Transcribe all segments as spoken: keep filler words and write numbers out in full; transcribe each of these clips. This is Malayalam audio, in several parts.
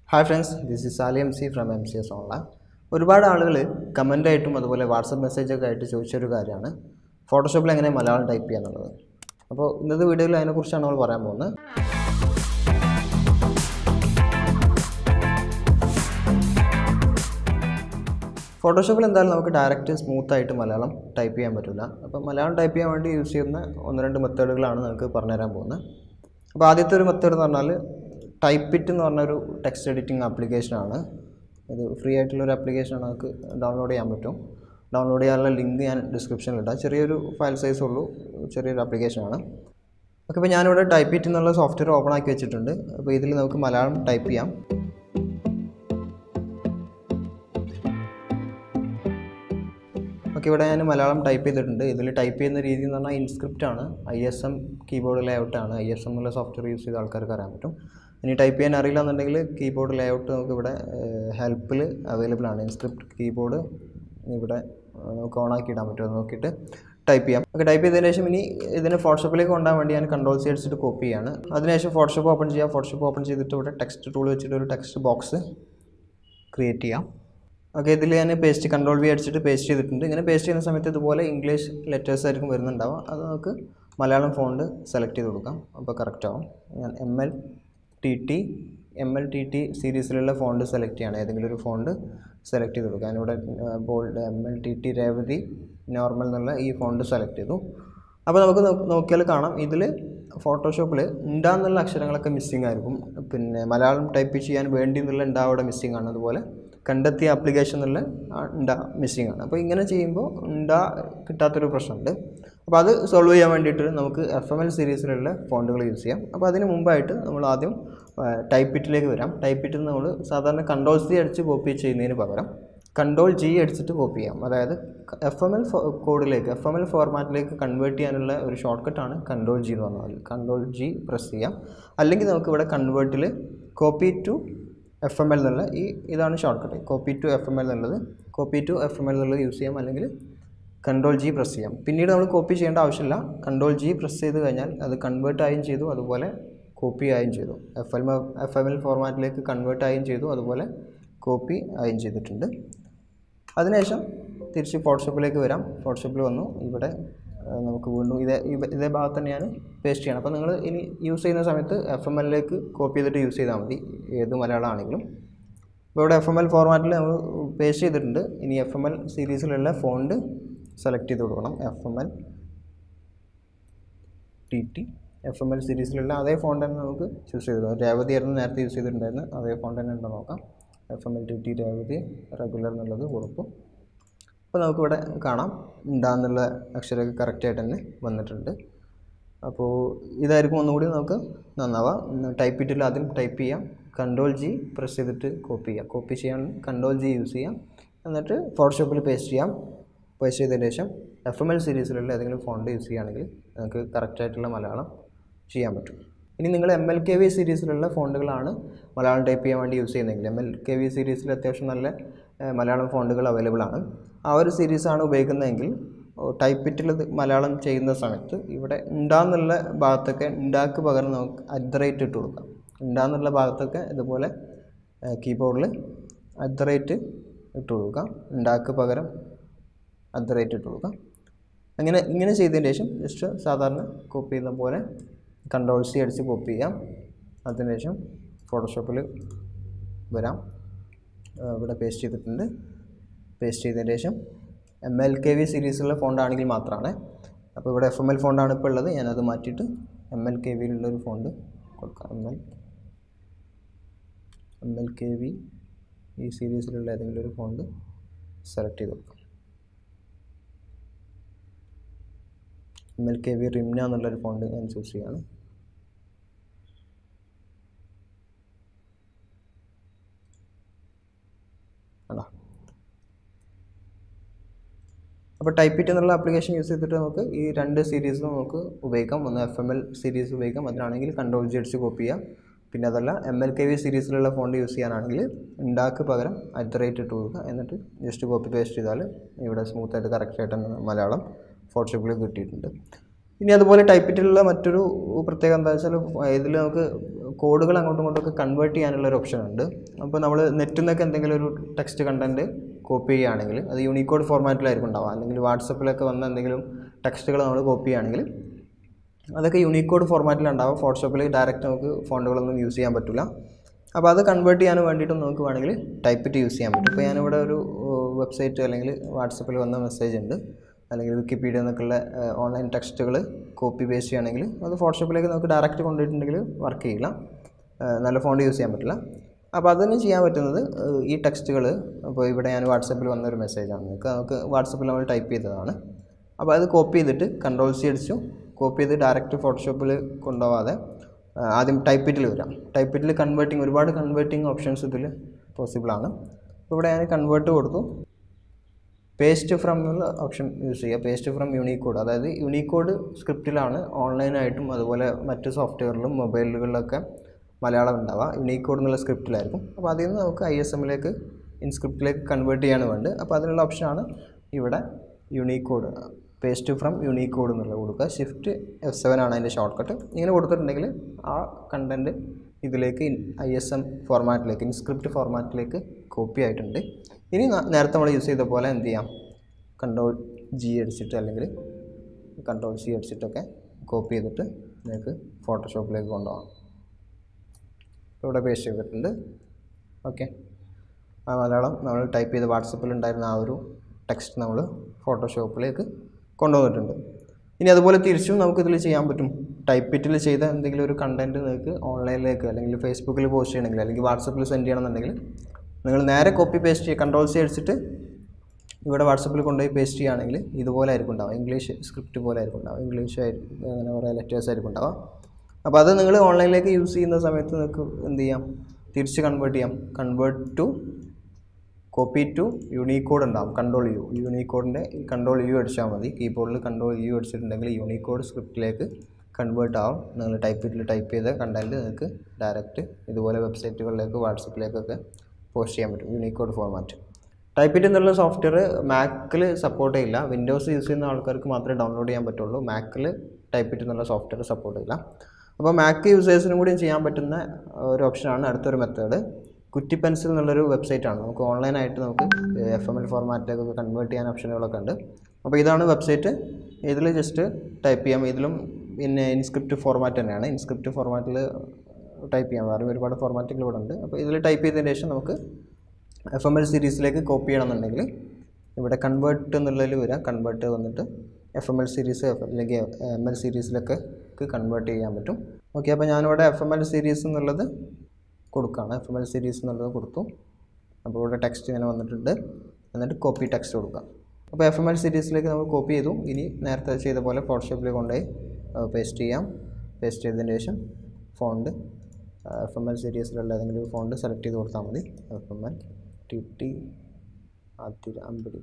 Hi friends, this is Ali M C from M C S Online. ഒരുപാട് ആളുകൾ കമൻ്റ് ആയിട്ടും അതുപോലെ വാട്സപ്പ് മെസ്സേജൊക്കെ ആയിട്ട് ചോദിച്ചൊരു കാര്യമാണ് ഫോട്ടോഷോപ്പിൽ എങ്ങനെ മലയാളം ടൈപ്പ് ചെയ്യുക എന്നുള്ളത്. അപ്പോൾ ഇന്നത്തെ വീഡിയോയിൽ അതിനെക്കുറിച്ചാണ് നമ്മൾ പറയാൻ പോകുന്നത്. ഫോട്ടോഷോപ്പിൽ എന്തായാലും നമുക്ക് ഡയറക്റ്റ് സ്മൂത്തായിട്ട് മലയാളം ടൈപ്പ് ചെയ്യാൻ പറ്റില്ല. അപ്പോൾ മലയാളം ടൈപ്പ് ചെയ്യാൻ വേണ്ടി യൂസ് ചെയ്യുന്ന ഒന്ന് രണ്ട് മെത്തേഡുകളാണ് നമുക്ക് പറഞ്ഞുതരാൻ പോകുന്നത്. അപ്പോൾ ആദ്യത്തെ ഒരു മെത്തേഡ് എന്ന് പറഞ്ഞാൽ ടൈപ്പിറ്റ് എന്ന് പറഞ്ഞൊരു ടെക്സ്റ്റ് എഡിറ്റിംഗ് ആപ്ലിക്കേഷനാണ്. ഇത് ഫ്രീ ആയിട്ടുള്ളൊരു ആപ്ലിക്കേഷനാണ്, നമുക്ക് ഡൗൺലോഡ് ചെയ്യാൻ പറ്റും. ഡൗൺലോഡ് ചെയ്യാനുള്ള ലിങ്ക് ഞാൻ ഡിസ്ക്രിപ്ഷനിൽ ഇടാം. ചെറിയൊരു ഫയൽ സൈസ് ഉള്ളൂ, ചെറിയൊരു ആപ്ലിക്കേഷനാണ്. ഓക്കെ, അപ്പോൾ ഞാനിവിടെ ടൈപ്പിറ്റ് എന്നുള്ള സോഫ്റ്റ്വെയർ ഓപ്പൺ ആക്കി വെച്ചിട്ടുണ്ട്. അപ്പോൾ ഇതിൽ നമുക്ക് മലയാളം ടൈപ്പ് ചെയ്യാം. ഓക്കെ, ഇവിടെ ഞാൻ മലയാളം ടൈപ്പ് ചെയ്തിട്ടുണ്ട്. ഇതിൽ ടൈപ്പ് ചെയ്യുന്ന രീതി എന്ന് പറഞ്ഞാൽ ഇൻസ്ക്രിപ്റ്റാണ്, ഐ എസ് എം കീബോർഡ് ലേഔട്ടാണ്. ഐ എസ് എം എന്നുള്ള സോഫ്റ്റ്വെയർ യൂസ് ചെയ്ത ആൾക്കാർക്ക് അറിയാൻ പറ്റും. ഇനി ടൈപ്പ് ചെയ്യാൻ അറിയില്ല എന്നുണ്ടെങ്കിൽ കീബോർഡ് ലേഔട്ട് നമുക്ക് ഇവിടെ ഹെൽപ്പിൽ അവൈലബിൾ ആണ്. ഇൻസ്ക്രിപ്റ്റ് കീബോർഡ് ഇവിടെ നമുക്ക് ഓണാക്കി ഇടാൻ പറ്റുമോ നോക്കിയിട്ട് ടൈപ്പ് ചെയ്യാം. ഓക്കെ, ടൈപ്പ് ചെയ്തതിന് ശേഷം ഇനി ഇതിന് ഫോട്ടോഷോപ്പിലേക്ക് കൊണ്ടുപോകാൻ വേണ്ടി ഞാൻ കൺട്രോൾ സി അടിച്ചിട്ട് കോപ്പി ചെയ്യാണ്. അതിനുശേഷം ഫോട്ടോഷോപ്പ് ഓപ്പൺ ചെയ്യാം. ഫോട്ടോഷോപ്പ് ഓപ്പൺ ചെയ്തിട്ട് ഇവിടെ ടെക്സ്റ്റ് ടൂൾ വെച്ചിട്ട് ഒരു ടെക്സ്റ്റ് ബോക്സ് ക്രിയേറ്റ് ചെയ്യാം. ഓക്കെ, ഇതിൽ ഞാൻ പേസ്റ്റ് കൺട്രോൾ വി അടിച്ചിട്ട് പേസ്റ്റ് ചെയ്തിട്ടുണ്ട്. ഇങ്ങനെ പേസ്റ്റ് ചെയ്യുന്ന സമയത്ത് ഇതുപോലെ ഇംഗ്ലീഷ് ലെറ്റേഴ്സ് ആയിരിക്കും വരുന്നുണ്ടാവും. അത് നമുക്ക് മലയാളം ഫോണ്ട് സെലക്ട് ചെയ്ത് കൊടുക്കാം. അപ്പോൾ കറക്റ്റ് ആവും. ഞാൻ M L T T M L T T സീരീസിലുള്ള ഫോണ്ട് സെലക്ട് ചെയ്യണം. ഏതെങ്കിലും ഒരു ഫോണ്ട് സെലക്ട് ചെയ്ത് കൊടുക്കുക. ഞാനിവിടെ bold M L T T Revathi normal എന്നുള്ള ഈ ഫോണ്ട് സെലക്ട് ചെയ്തു. അപ്പോൾ നമുക്ക് നോക്കിയാൽ കാണാം, ഇതിൽ ഫോട്ടോഷോപ്പിൽ ഉണ്ടാന്നുള്ള അക്ഷരങ്ങളൊക്കെ മിസ്സിംഗ് ആയിരിക്കും. പിന്നെ മലയാളം ടൈപ്പ് ചെയ്യാൻ വേണ്ടി എന്നുള്ള ഉണ്ടാ അവിടെ മിസ്സിംഗ് ആണ്. അതുപോലെ കണ്ടെത്തിയ ആപ്ലിക്കേഷൻ എന്നുള്ള ഉണ്ടാ മിസ്സിംഗ് ആണ്. അപ്പോൾ ഇങ്ങനെ ചെയ്യുമ്പോൾ ഉണ്ടാ കിട്ടാത്തൊരു പ്രശ്നമുണ്ട്. അപ്പോൾ അത് സോൾവ് ചെയ്യാൻ വേണ്ടിയിട്ട് നമുക്ക് എഫ് എം എൽ സീരീസിലുള്ള ഫോണ്ടുകൾ യൂസ് ചെയ്യാം. അപ്പോൾ അതിന് മുമ്പായിട്ട് നമ്മൾ ആദ്യം ടൈപ്പിറ്റിലേക്ക് വരാം. ടൈപ്പിറ്റിൽ നമ്മൾ സാധാരണ കൺട്രോൾ സി അടിച്ച് കോപ്പി ചെയ്യുന്നതിന് പകരം കൺട്രോൾ ജി അടിച്ചിട്ട് കോപ്പി ചെയ്യാം. അതായത് എഫ് എം എൽ കോഡിലേക്ക് എഫ് എം എൽ ഫോർമാറ്റിലേക്ക് കൺവേർട്ട് ചെയ്യാനുള്ള ഒരു ഷോർട്ട് കട്ടാണ് കൺട്രോൾ ജി എന്ന് പറഞ്ഞാൽ. കൺട്രോൾ ജി പ്രസ് ചെയ്യാം. അല്ലെങ്കിൽ നമുക്ക് ഇവിടെ കൺവേർട്ടിൽ copy to F M L എന്നുള്ള ഈ ഇതാണ് shortcut. Copy to F M L എന്നുള്ളത് copy to F M L എന്നുള്ളത് യൂസ് ചെയ്യാം. അല്ലെങ്കിൽ കൺട്രോൾ ജി പ്രസ് ചെയ്യാം. പിന്നീട് നമ്മൾ കോപ്പി ചെയ്യേണ്ട ആവശ്യമില്ല. കൺട്രോൾ ജി പ്രസ് ചെയ്ത് കഴിഞ്ഞാൽ അത് കൺവേർട്ട് ആയും ചെയ്തു, അതുപോലെ കോപ്പി ആയും ചെയ്തു. F L F M L ഫോർമാറ്റിലേക്ക് കൺവേർട്ട് ആയും ചെയ്തു, അതുപോലെ കോപ്പി ആയും ചെയ്തിട്ടുണ്ട്. അതിനുശേഷം തിരിച്ച് ഫോട്ടോഷോപ്പിലേക്ക് വരാം. ഫോട്ടോഷോപ്പിൽ വന്നു. ഇവിടെ നമുക്ക് വീണ്ടും ഇതേ ഇതേ ഭാഗത്ത് തന്നെയാണ് പേസ്റ്റ് ചെയ്യണം. അപ്പോൾ നിങ്ങൾ ഇനി യൂസ് ചെയ്യുന്ന സമയത്ത് എഫ് എം എല്ലിലേക്ക് കോപ്പി ചെയ്തിട്ട് യൂസ് ചെയ്താൽ മതി, ഏത് മലയാളം ആണെങ്കിലും. ഇപ്പോൾ ഇവിടെ എഫ് എം എൽ ഫോർമാറ്റിൽ നമ്മൾ പേസ്റ്റ് ചെയ്തിട്ടുണ്ട്. ഇനി എഫ് എം എൽ സീരീസിലുള്ള ഫോണ്ട് സെലക്ട് ചെയ്ത് കൊടുക്കണം. F M L T T F M L സീരീസിലുള്ള അതേ ഫോണ്ട് തന്നെ നമുക്ക് ചൂസ് ചെയ്ത് കൊടുക്കാം. രേവതി ആയിരുന്നു നേരത്തെ യൂസ് ചെയ്തിട്ടുണ്ടായിരുന്നു, അതേ ഫോണ്ട് തന്നെ ഉണ്ടോ നോക്കാം. F M L T T Revathi regular എന്നുള്ളത് കൊടുക്കും. അപ്പോൾ നമുക്കിവിടെ കാണാം ഉണ്ടാന്നുള്ള അക്ഷരമൊക്കെ കറക്റ്റായിട്ട് തന്നെ വന്നിട്ടുണ്ട്. അപ്പോൾ ഇതായിരിക്കും ഒന്നുകൂടി നമുക്ക് നന്നാവാം. ടൈപ്പിറ്റിൽ ആദ്യം ടൈപ്പ് ചെയ്യാം. കൺട്രോൾ ജി പ്രസ് ചെയ്തിട്ട് കോപ്പി ചെയ്യാം. കോപ്പി ചെയ്യാൻ കൺട്രോൾ ജി യൂസ് ചെയ്യാം. എന്നിട്ട് ഫോട്ടോഷോപ്പിൽ പേസ്റ്റ് ചെയ്യാം. പേസ്റ്റ് ചെയ്തതിന് ശേഷം എഫ് എം എൽ സീരീസിലുള്ള ഏതെങ്കിലും ഫോണ്ട് യൂസ് ചെയ്യുകയാണെങ്കിൽ നമുക്ക് കറക്റ്റായിട്ടുള്ള മലയാളം ചെയ്യാൻ പറ്റും. ഇനി നിങ്ങൾ എം എൽ കെ വി സീരീസിലുള്ള ഫോണ്ടുകളാണ് മലയാളം ടൈപ്പ് ചെയ്യാൻ വേണ്ടി യൂസ് ചെയ്യുന്നതെങ്കിൽ എം എൽ കെ വി സീരീസിൽ അത്യാവശ്യം നല്ല മലയാളം ഫോണ്ടുകൾ അവൈലബിൾ ആണ്. ആ ഒരു സീരീസാണ് ഉപയോഗിക്കുന്നതെങ്കിൽ ടൈപ്പിറ്റിൽ മലയാളം ചെയ്യുന്ന സമയത്ത് ഇവിടെ ഉണ്ടാന്നുള്ള ഭാഗത്തൊക്കെ ഉണ്ടാക്ക് പകരം നമുക്ക് അറ്റ് ദ റേറ്റ് ഇട്ട് കൊടുക്കാം. ഉണ്ടാന്നുള്ള ഭാഗത്തൊക്കെ ഇതുപോലെ കീബോർഡിൽ അറ്റ് ദ റേറ്റ് ഇട്ട് കൊടുക്കാം. ഉണ്ടാക്ക് പകരം അറ്റ് ദ റേറ്റ് ഇട്ട് കൊടുക്കാം. അങ്ങനെ ഇങ്ങനെ ചെയ്തതിന് ശേഷം ജസ്റ്റ് സാധാരണ കോപ്പി ചെയ്യുന്ന പോലെ കൺട്രോൾ സി അടിച്ച് കോപ്പി ചെയ്യാം. അതിനുശേഷം ഫോട്ടോഷോപ്പിൽ വരാം. ഇവിടെ പേസ്റ്റ് ചെയ്തിട്ടുണ്ട്. പേസ്റ്റ് ചെയ്തതിന് ശേഷം എം എൽ കെ വി സീരീസിലുള്ള ഫോണ്ടാണെങ്കിൽ മാത്രമാണ്. അപ്പോൾ ഇവിടെ എഫ് എം എൽ ഫോണ്ടാണ് ഇപ്പോൾ ഉള്ളത്. ഞാനത് മാറ്റിയിട്ട് എം എൽ കെ വിയിലുള്ളൊരു ഫോണ്ട് കൊടുക്കാം. M L M L K V ഈ സീരീസിലുള്ള ഏതെങ്കിലും ഒരു ഫോണ്ട് സെലക്ട് ചെയ്ത് കൊടുക്കാം. M L K V Rimna എന്നുള്ളൊരു ഫോണ്ട് ഞാൻ ചൂസ് ചെയ്യാണ്. ആണോ, അപ്പോൾ ടൈപ്പിറ്റ് എന്നുള്ള ആപ്ലിക്കേഷൻ യൂസ് ചെയ്തിട്ട് നമുക്ക് ഈ രണ്ട് സീരീസും നമുക്ക് ഉപയോഗിക്കാം. ഒന്ന് എഫ് എം എൽ സീരീസ് ഉപയോഗിക്കാം, അതിനാണെങ്കിൽ കൺട്രോൾ ജി അടിച്ച് കോപ്പി ചെയ്യാം. പിന്നെ അതല്ല എം എൽ കെ വി സീരീസിലുള്ള ഫോണ്ട് യൂസ് ചെയ്യാനാണെങ്കിൽ ഉണ്ടാക്ക് പകരം അറ്റ് ദ റേറ്റ് ഇട്ട് കൊടുക്കുക. എന്നിട്ട് ജസ്റ്റ് കോപ്പി പേസ്റ്റ് ചെയ്താൽ ഇവിടെ സ്മൂത്തായിട്ട് കറക്റ്റായിട്ട് മലയാളം ഫോട്ടോഷോപ്പിൽ കിട്ടിയിട്ടുണ്ട്. ഇനി അതുപോലെ ടൈപ്പിറ്റിലുള്ള മറ്റൊരു പ്രത്യേകത എന്താ വെച്ചാൽ ഇതിൽ നമുക്ക് കോഡുകൾ അങ്ങോട്ടും ഇങ്ങോട്ടൊക്കെ കൺവേർട്ട് ചെയ്യാനുള്ള ഒരു ഓപ്ഷൻ ഉണ്ട്. അപ്പോൾ നമ്മൾ നെറ്റിൽ നിന്നൊക്കെ എന്തെങ്കിലും ഒരു ടെക്സ്റ്റ് കണ്ടൻറ്റ് കോപ്പി ചെയ്യുകയാണെങ്കിൽ അത് യൂണിക്കോഡ് ഫോർമാറ്റിലായിരിക്കും ഉണ്ടാവുക. അല്ലെങ്കിൽ വാട്സപ്പിലൊക്കെ വന്ന എന്തെങ്കിലും ടെക്സ്റ്റുകൾ നമ്മൾ കോപ്പി ചെയ്യുകയാണെങ്കിൽ അതൊക്കെ യൂണിക്കോഡ് ഫോർമാറ്റിലുണ്ടാവും. ഫോട്ടോഷോപ്പിൽ ഡയറക്റ്റ് നമുക്ക് ഫോണ്ടുകളൊന്നും യൂസ് ചെയ്യാൻ പറ്റില്ല. അപ്പോൾ അത് കൺവേർട്ട് ചെയ്യാൻ വേണ്ടിയിട്ട് നമുക്ക് വേണമെങ്കിൽ ടൈപ്പിറ്റ് യൂസ് ചെയ്യാൻ പറ്റും. ഇപ്പോൾ ഞാനിവിടെ ഒരു വെബ്സൈറ്റ് അല്ലെങ്കിൽ വാട്സപ്പിൽ വന്ന മെസ്സേജ് ഉണ്ട്, അല്ലെങ്കിൽ വിക്കിപീഡിയ എന്നൊക്കെയുള്ള ഓൺലൈൻ ടെക്സ്റ്റുകൾ കോപ്പി പേസ്റ്റ് ചെയ്യുകയാണെങ്കിൽ അത് ഫോട്ടോഷോപ്പിലേക്ക് നമുക്ക് ഡയറക്റ്റ് കൊണ്ടുപോയിട്ടുണ്ടെങ്കിൽ വർക്ക് ചെയ്യില്ല, നല്ല ഫോണ്ട് യൂസ് ചെയ്യാൻ പറ്റില്ല. അപ്പോൾ അതിന് ചെയ്യാൻ പറ്റുന്നത് ഈ ടെക്സ്റ്റുകൾ, അപ്പോൾ ഇവിടെ ഞാൻ വാട്സപ്പിൽ വന്നൊരു മെസ്സേജാണ്, നിങ്ങൾക്ക് നമുക്ക് വാട്സപ്പിൽ നമ്മൾ ടൈപ്പ് ചെയ്തതാണ്. അപ്പോൾ അത് കോപ്പി ചെയ്തിട്ട് കൺട്രോൾ സി അടിച്ചു കോപ്പി ചെയ്ത് ഡയറക്റ്റ് ഫോട്ടോഷോപ്പിൽ കൊണ്ടുപോകാതെ ആദ്യം ടൈപ്പിറ്റിൽ വരാം. ടൈപ്പിറ്റിൽ കൺവേർട്ടിങ്, ഒരുപാട് കൺവേർട്ടിങ് ഓപ്ഷൻസ് ഇതിൽ പോസിബിളാണ്. അപ്പോൾ ഇവിടെ ഞാൻ കൺവേർട്ട് കൊടുത്തു. പേസ്റ്റ് ഫ്രം എന്നുള്ള ഓപ്ഷൻ യൂസ് ചെയ്യുക. പേസ്റ്റ് ഫ്രം യൂണിക്കോഡ്, അതായത് യൂണിക്കോഡ് സ്ക്രിപ്റ്റിലാണ് ഓൺലൈനായിട്ടും അതുപോലെ മറ്റ് സോഫ്റ്റ്വെയറിലും മൊബൈലുകളിലൊക്കെ മലയാളം ഉണ്ടാവുക. യൂണിക്കോഡ് എന്നുള്ള സ്ക്രിപ്റ്റിലായിരിക്കും. അപ്പോൾ അതിൽ നിന്ന് നമുക്ക് ഐ എസ് എമ്മിലേക്ക് ഇൻസ്ക്രിപ്റ്റിലേക്ക് കൺവേർട്ട് ചെയ്യാണ് വേണ്ടത്. അപ്പോൾ അതിനുള്ള ഓപ്ഷനാണ് ഇവിടെ യൂണിക്കോഡ്, പേസ്റ്റ് ഫ്രം യൂണിക്കോഡ് എന്നുള്ളത് കൊടുക്കുക. ഷിഫ്റ്റ് എഫ് സെവൻ ആണ് അതിൻ്റെ ഷോർട്ട് കട്ട്. ഇങ്ങനെ കൊടുത്തിട്ടുണ്ടെങ്കിൽ ആ കണ്ടൻറ്റ് ഇതിലേക്ക് ഐ എസ് എം ഫോർമാറ്റിലേക്ക്, ഇൻസ്ക്രിപ്റ്റ് ഫോർമാറ്റിലേക്ക് കോപ്പി ആയിട്ടുണ്ട്. ഇനി നേരത്തെ നമ്മൾ യൂസ് ചെയ്ത പോലെ എന്ത് ചെയ്യാം, കൺട്രോൾ ജി അടിച്ചിട്ട് അല്ലെങ്കിൽ കൺട്രോൾ സി അടിച്ചിട്ടൊക്കെ കോപ്പി ചെയ്തിട്ട് നിങ്ങൾക്ക് ഫോട്ടോഷോപ്പിലേക്ക് കൊണ്ടുപോകാം. ഇവിടെ പേസ്റ്റ് ചെയ്തിട്ടുണ്ട്. ഓക്കെ, ആ മലയാളം നമ്മൾ ടൈപ്പ് ചെയ്ത് വാട്സപ്പിലുണ്ടായിരുന്ന ആ ഒരു ടെക്സ്റ്റ് നമ്മൾ ഫോട്ടോഷോപ്പിലേക്ക് കൊണ്ടുവന്നിട്ടുണ്ട്. ഇനി അതുപോലെ തിരിച്ചും നമുക്കിതിൽ ചെയ്യാൻ പറ്റും. ടൈപ്പിറ്റിൽ ചെയ്ത എന്തെങ്കിലും ഒരു കണ്ടൻറ്റ് നിങ്ങൾക്ക് ഓൺലൈനിലേക്ക് അല്ലെങ്കിൽ ഫേസ്ബുക്കിൽ പോസ്റ്റ് ചെയ്യണമെങ്കിൽ അല്ലെങ്കിൽ വാട്സപ്പിൽ സെൻഡ് ചെയ്യണമെന്നുണ്ടെങ്കിൽ നിങ്ങൾ നേരെ കോപ്പി പേസ്റ്റ് ചെയ്യുക, കൺട്രോൾ സി അടിച്ചിട്ട് ഇവിടെ വാട്സപ്പിൽ കൊണ്ടുപോയി പേസ്റ്റ് ചെയ്യുകയാണെങ്കിൽ ഇതുപോലെ ആയിരിക്കും ഉണ്ടാവുക. ഇംഗ്ലീഷ് സ്ക്രിപ്റ്റ് പോലെ ആയിരിക്കും ഉണ്ടാവുക, ഇംഗ്ലീഷ് ആയിരിക്കും, അങ്ങനെ കുറേ ലെറ്റേഴ്സ് ആയിരിക്കും ഉണ്ടാവുക. അപ്പോൾ അത് നിങ്ങൾ ഓൺലൈനിലേക്ക് യൂസ് ചെയ്യുന്ന സമയത്ത് നിങ്ങൾക്ക് എന്ത് ചെയ്യാം, തിരിച്ച് കൺവേർട്ട് ചെയ്യാം. Convert to copy to Unicode ഉണ്ടാകും, കൺട്രോൾ യു. യൂണിക്കോഡിൻ്റെ കൺട്രോൾ യു അടിച്ചാൽ മതി. കീബോർഡിൽ കൺട്രോൾ യു അടിച്ചിട്ടുണ്ടെങ്കിൽ യൂണിക്കോഡ് സ്ക്രിപ്റ്റിലേക്ക് കൺവേർട്ട് ആവും. നിങ്ങൾ ടൈപ്പിറ്റിൽ ടൈപ്പ് ചെയ്ത കണ്ടൻറ്റ് നിങ്ങൾക്ക് ഡയറക്റ്റ് ഇതുപോലെ വെബ്സൈറ്റുകളിലേക്ക് വാട്സപ്പിലേക്കൊക്കെ പോസ്റ്റ് ചെയ്യാൻ പറ്റും, യൂണിക്കോഡ് ഫോർമാറ്റ്. ടൈപ്പിറ്റ് എന്നുള്ള സോഫ്റ്റ്വെയർ മാക്കിൽ സപ്പോർട്ട് ചെയ്യില്ല. വിൻഡോസ് യൂസ് ചെയ്യുന്ന ആൾക്കാർക്ക് മാത്രമേ ഡൗൺലോഡ് ചെയ്യാൻ പറ്റുള്ളൂ. മാക്കിൽ ടൈപ്പിറ്റ് എന്നുള്ള സോഫ്റ്റ്വെയർ സപ്പോർട്ട് ചെയ്യില്ല. അപ്പോൾ മാക്ക് യൂസേഴ്സിനും കൂടി ചെയ്യാൻ പറ്റുന്ന ഒരു ഓപ്ഷനാണ് അടുത്തൊരു മെത്തേഡ്. കുറ്റി പെൻസിൽ എന്നുള്ളൊരു വെബ്സൈറ്റാണ്. നമുക്ക് ഓൺലൈനായിട്ട് നമുക്ക് എഫ് എം എൽ ഫോർമാറ്റിലേക്കൊക്കെ കൺവേർട്ട് ചെയ്യാൻ ഓപ്ഷനുകളൊക്കെ ഉണ്ട്. അപ്പോൾ ഇതാണ് വെബ്സൈറ്റ്. ഇതിൽ ജസ്റ്റ് ടൈപ്പ് ചെയ്യാം. ഇതിലും പിന്നെ ഇൻസ്ക്രിപ്റ്റ് ഫോർമാറ്റ് തന്നെയാണ്. ഇൻസ്ക്രിപ്റ്റ് ഫോർമാറ്റിൽ ടൈപ്പ് ചെയ്യാം. വേറെ ഒരുപാട് ഫോർമാറ്റുകൾ ഇവിടെ ഉണ്ട്. അപ്പോൾ ഇതിൽ ടൈപ്പ് ചെയ്തതിന് ശേഷം നമുക്ക് എഫ് എം എൽ സീരീസിലേക്ക് കോപ്പി ചെയ്യണമെന്നുണ്ടെങ്കിൽ ഇവിടെ കൺവേർട്ട് എന്നുള്ളതിൽ വരാം. കൺവേർട്ട് വന്നിട്ട് എഫ് എം എൽ സീരീസ് അല്ലെങ്കിൽ എം എൽ സീരീസിലൊക്കെ കൺവേർട്ട് ചെയ്യാൻ പറ്റും. ഓക്കെ, അപ്പോൾ ഞാനിവിടെ എഫ് എം എൽ സീരീസ് എന്നുള്ളത് കൊടുക്കുകയാണ്. എഫ് എം എൽ സീരീസ് എന്നുള്ളത് കൊടുത്തു. അപ്പോൾ ഇവിടെ ടെക്സ്റ്റ് ഇങ്ങനെ വന്നിട്ടുണ്ട്. എന്നിട്ട് കോപ്പി ടെക്സ്റ്റ് കൊടുക്കുക. അപ്പോൾ എഫ് എം എൽ സീരീസിലേക്ക് നമ്മൾ കോപ്പി ചെയ്തു. ഇനി നേരത്തെ ചെയ്ത പോലെ ഫോട്ടോഷോപ്പിൽ കൊണ്ടുപോയി പേസ്റ്റ് ചെയ്യാം. പേസ്റ്റ് ചെയ്തതിന് ശേഷം ഫോണ്ട് എഫ് എം എൽ സീരീസിലുള്ള ഏതെങ്കിലും ഫോണ്ട് സെലക്ട് ചെയ്ത് കൊടുത്താൽ മതി. F M L T T ആദ്യ അമ്പടി.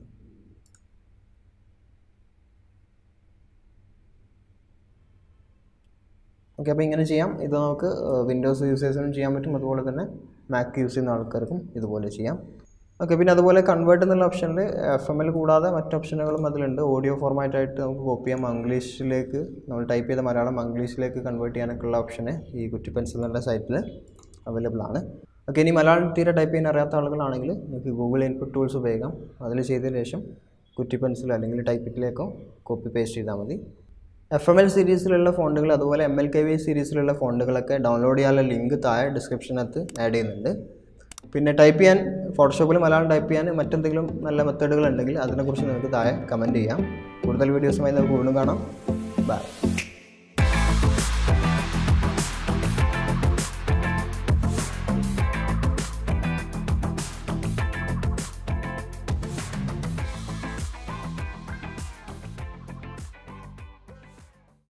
ഓക്കെ, അപ്പോൾ ഇങ്ങനെ ചെയ്യാം. ഇത് നമുക്ക് വിൻഡോസ് യൂസേഴ്സിനും ചെയ്യാൻ പറ്റും, അതുപോലെ തന്നെ മാക്ക് യൂസ് ചെയ്യുന്ന ആൾക്കാർക്കും ഇതുപോലെ ചെയ്യാം. ഓക്കെ, പിന്നെ അതുപോലെ കൺവേർട്ട് എന്നുള്ള ഓപ്ഷനിൽ എഫ് എം എൽ കൂടാതെ മറ്റ് ഓപ്ഷനുകളും അതിലുണ്ട്. ഓഡിയോ ഫോർമാറ്റായിട്ട് നമുക്ക് കോപ്പി ചെയ്യാം. ഇംഗ്ലീഷിലേക്ക് നമ്മൾ ടൈപ്പ് ചെയ്ത മലയാളം ഇംഗ്ലീഷിലേക്ക് കൺവേർട്ട് ചെയ്യാനൊക്കെയുള്ള ഓപ്ഷന് ഈ കുറ്റി പെൻസിൽ എന്നുള്ള സൈറ്റിൽ അവൈലബിൾ ആണ്. ഓക്കെ, ഇനി മലയാളം തീരെ ടൈപ്പ് ചെയ്യാൻ അറിയാത്ത ആളുകളാണെങ്കിൽ നിങ്ങൾക്ക് ഗൂഗിൾ ഇൻപുട്ട് ടൂൾസ് ഉപയോഗിക്കാം. അതിൽ ചെയ്തതിന് ശേഷം കുറ്റി പെൻസിൽ അല്ലെങ്കിൽ ടൈപ്പിറ്റിലേക്കോ കോപ്പി പേസ്റ്റ് ചെയ്താൽ മതി. എഫ് എം എൽ സീരീസിലുള്ള ഫോണ്ടുകൾ അതുപോലെ എം എൽ കെ വി സീരീസിലുള്ള ഫോണ്ടുകളൊക്കെ ഡൗൺലോഡ് ചെയ്യാനുള്ള ലിങ്ക് താഴെ ഡിസ്ക്രിപ്ഷനകത്ത് ആഡ് ചെയ്യുന്നുണ്ട്. പിന്നെ ടൈപ്പ് ചെയ്യാൻ ഫോട്ടോഷോപ്പിൽ മലയാളം ടൈപ്പ് ചെയ്യാൻ മറ്റെന്തെങ്കിലും നല്ല മെത്തേഡുകൾ ഉണ്ടെങ്കിൽ അതിനെക്കുറിച്ച് നിങ്ങൾക്ക് താഴെ കമൻറ്റ് ചെയ്യാം. കൂടുതൽ വീഡിയോസുമായി നമുക്ക് വീണ്ടും കാണാം. ബൈ.